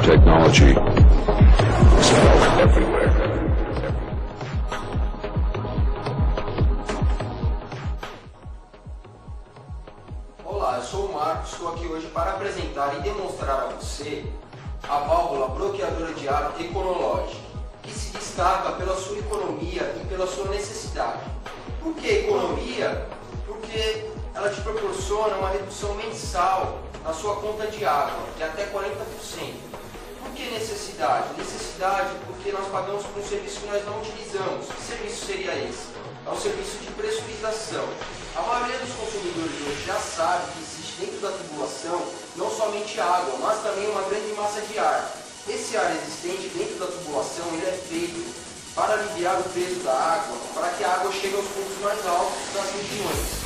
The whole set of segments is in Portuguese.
technology is felt everywhere. Olá, eu sou o Marcos, estou aqui hoje para apresentar e demonstrar a você a válvula bloqueadora de ar Econologic, que se destaca pela sua economia e pela sua necessidade. Por que economia? Porque ela te proporciona uma redução mensal na sua conta de água, de até 40%. Por que necessidade? Necessidade porque nós pagamos por um serviço que nós não utilizamos. Que serviço seria esse? É um serviço de pressurização. A maioria dos consumidores hoje já sabe que existe dentro da tubulação não somente água, mas também uma grande massa de ar. Esse ar existente dentro da tubulação ele é feito para aliviar o peso da água, para que a água chegue aos pontos mais altos das regiões.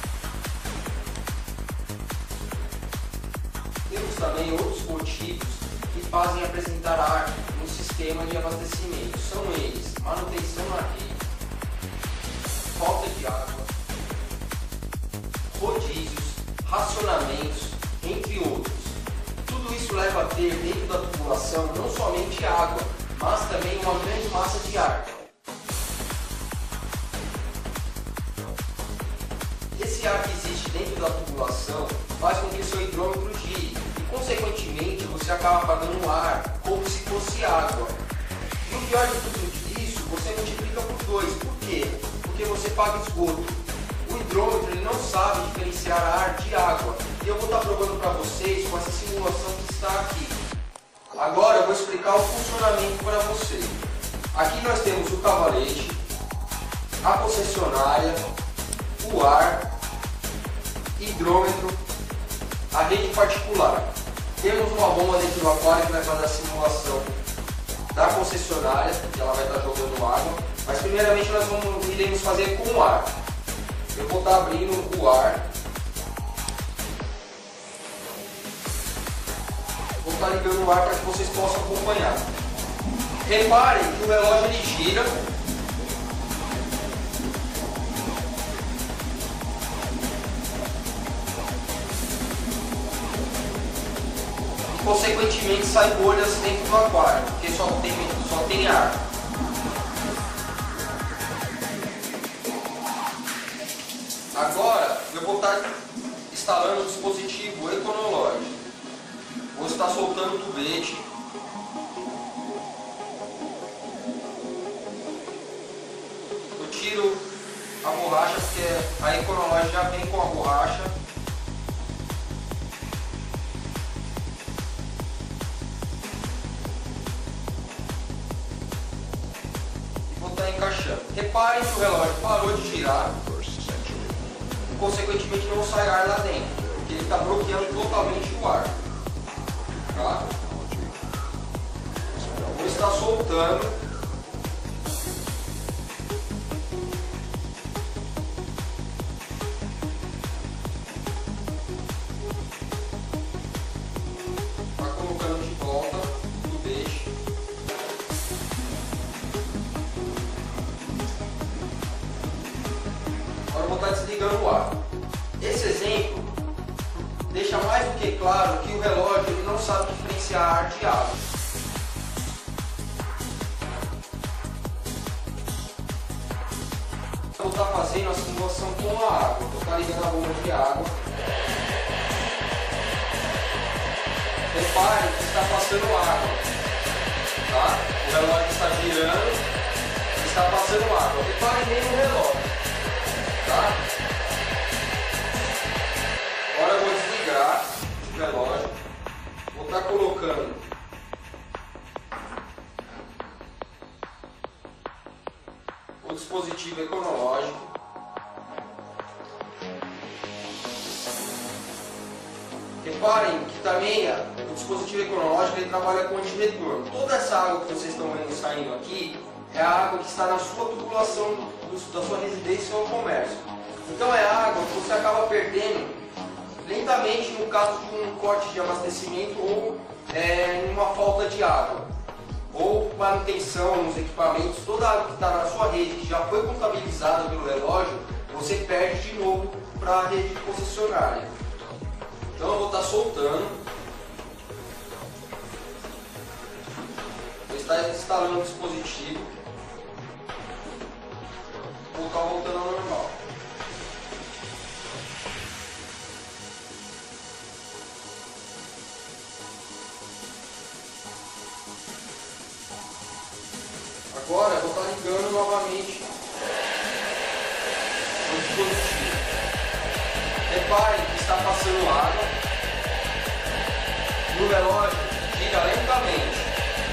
Temos também outros motivos que fazem apresentar ar no sistema de abastecimento. São eles: manutenção na rede, falta de água, rodízios, racionamentos, entre outros. Tudo isso leva a ter dentro da tubulação não somente água, mas também uma grande massa de ar. Esse ar que existe dentro da tubulação faz com que seu hidrômetro gire e, consequentemente, você acaba pagando ar como se fosse água. E o pior de tudo isso, você multiplica por 2. Por quê? Porque você paga esgoto. O hidrômetro ele não sabe diferenciar ar de água. E eu vou estar provando para vocês com essa simulação que está aqui. Agora eu vou explicar o funcionamento para você. Aqui nós temos o cavalete, a concessionária, o ar, hidrômetro, a rede particular. Temos uma bomba dentro do aquário que vai fazer a simulação da concessionária, que ela vai estar jogando água. Mas primeiramente nós iremos fazer com o ar. Eu vou estar abrindo o ar. Vou estar ligando o ar para que vocês possam acompanhar. Reparem que o relógio ele gira. E consequentemente sai bolhas dentro do aquário, porque só tem ar. Agora eu vou estar instalando o dispositivo Econologic. Vou estar soltando o tubete. Eu tiro a borracha porque a Econologic já vem com a borracha. E vou estar encaixando. Reparem que o relógio parou de girar. Consequentemente não sai ar lá dentro, porque ele está bloqueando totalmente o ar. Tá? Vou estar soltando. Está colocando de volta o peixe. Agora eu vou estar desligando o ar. Esse exemplo deixa mais do que claro que o relógio ele não sabe diferenciar ar de água. Eu vou estar fazendo a simulação com a água. Vou estar ligando a bomba de água. Repare que está passando água. Tá? O relógio está girando e está passando água. Repare bem no relógio. Tá? Agora eu vou desligar o relógio, vou estar colocando o dispositivo Econologic. Reparem que também o dispositivo Econologic ele trabalha com antirretorno. Toda essa água que vocês estão vendo saindo aqui é a água que está na sua tubulação da sua residência ou comércio. Então é água que você acaba perdendo lentamente no caso de um corte de abastecimento ou numa falta de água, ou manutenção nos equipamentos. Toda a água que está na sua rede, que já foi contabilizada pelo relógio, você perde de novo para a rede concessionária. Então eu vou estar soltando. está instalando o dispositivo. Vou colocar voltando ao normal. Agora eu vou estar ligando novamente o dispositivo. Repare que está passando água e o relógio gira lentamente.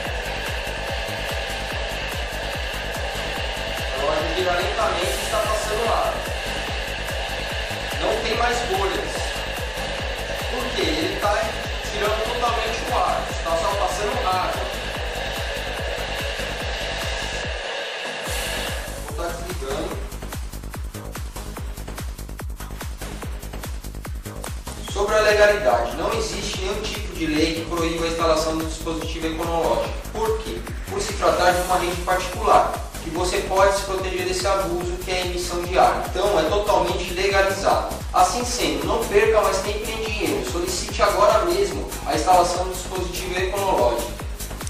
O relógio gira lentamente e está passando água. Não tem mais bolhas. Por quê? Ele está tirando totalmente o ar. Está só passando água. Vou estar desligando. Sobre a legalidade, não existe nenhum tipo de lei que proíba a instalação do dispositivo econológico. Por quê? Por se tratar de uma rede particular, que você pode se proteger desse abuso que é a emissão de ar. Então, é totalmente legalizado. Assim sendo, não perca mais tempo nem dinheiro. Solicite agora mesmo a instalação do dispositivo econológico.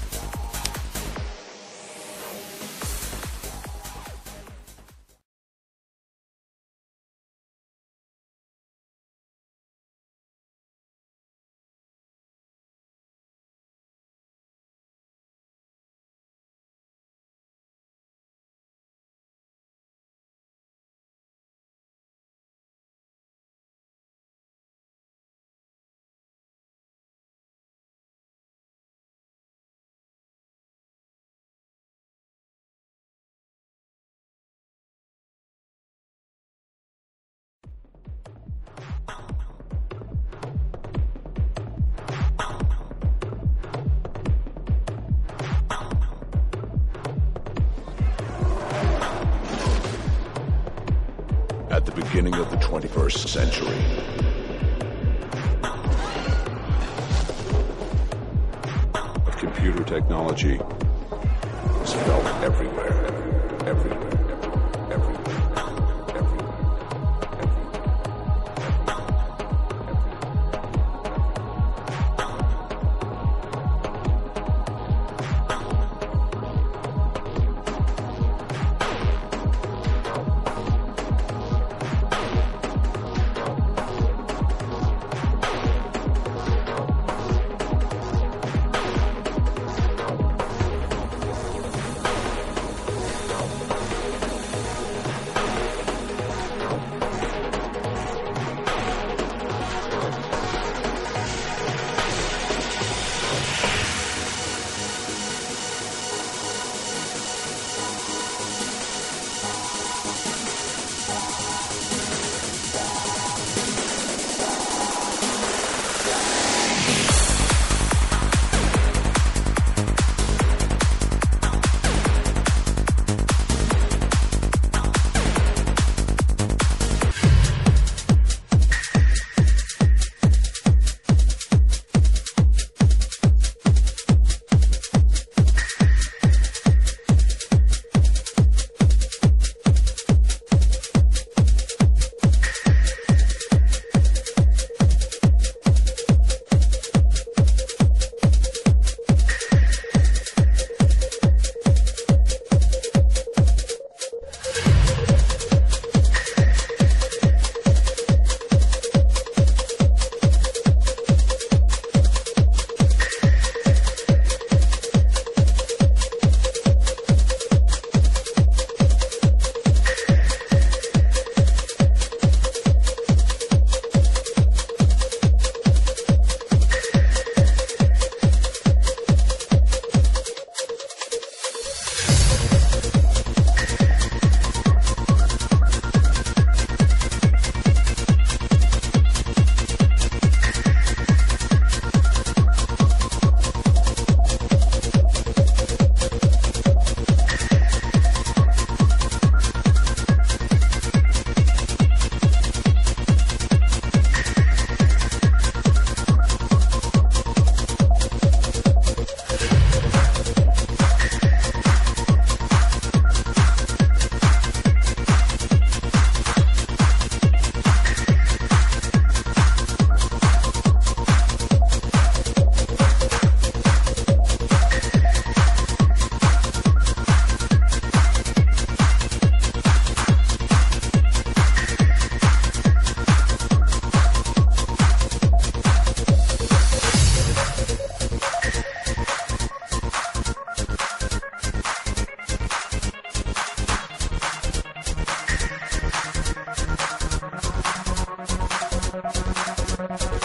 At the beginning of the 21st century, computer technology was felt everywhere, everywhere. Thank you.